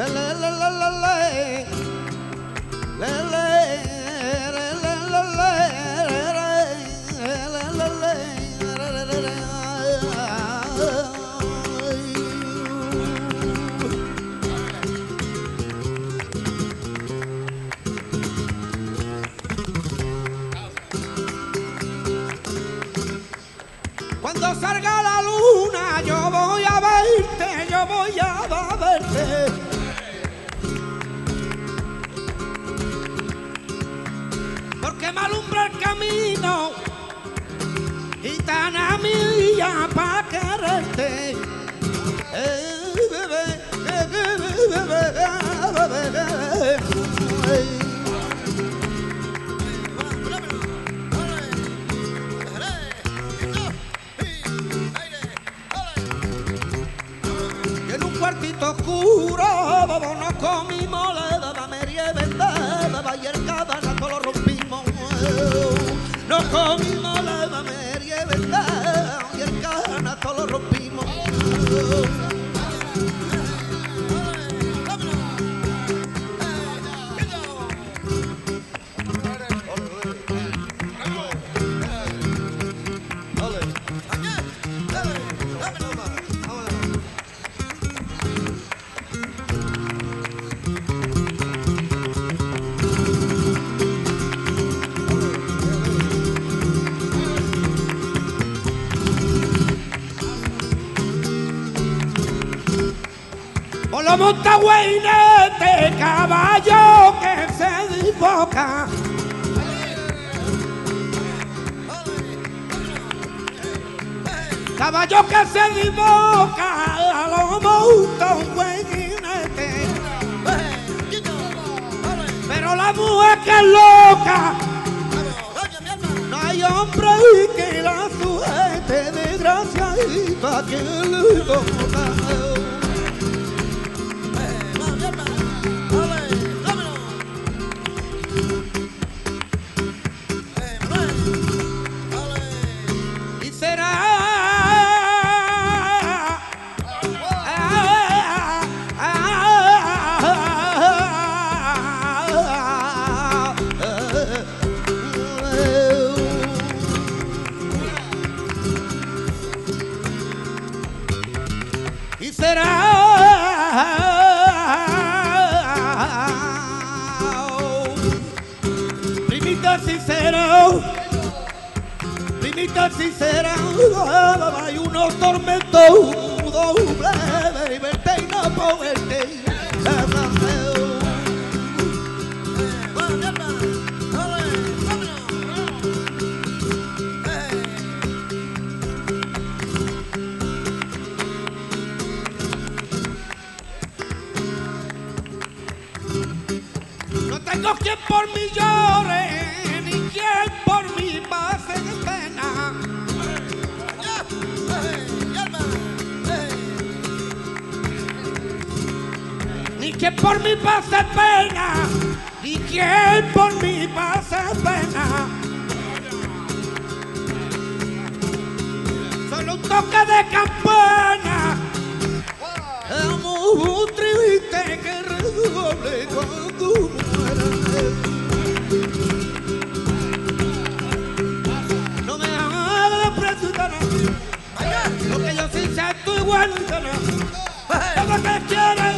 Cuando salga la luna yo voy a verte, yo voy a verte. Porque me alumbra el camino, gitana mía, pa' quererte. Bebé, cuartito oscuro, nos comimos la media vendada y el cabanazo lo rompimos. Nos comimos la media vendada y el cabanazo lo rompimos. Por lo monta Guainete, caballo que se disboca. Caballo que se disboca, lo monta un Guainete. Pero la mujer que es loca, no hay hombre que la sujete, desgraciadita que le toca. Y será primita sincera, hay unos tormentos doble, verte y no poderte. No tengo quien por mí llore, ni quien por mí pase pena. Ni quien por mí pase pena, ni quien por mí pase pena. Solo un toque de campana, muy triste que redoble cuando mueras. No me hagas presionar, porque yo sí sé tu igual, todo lo que quieres.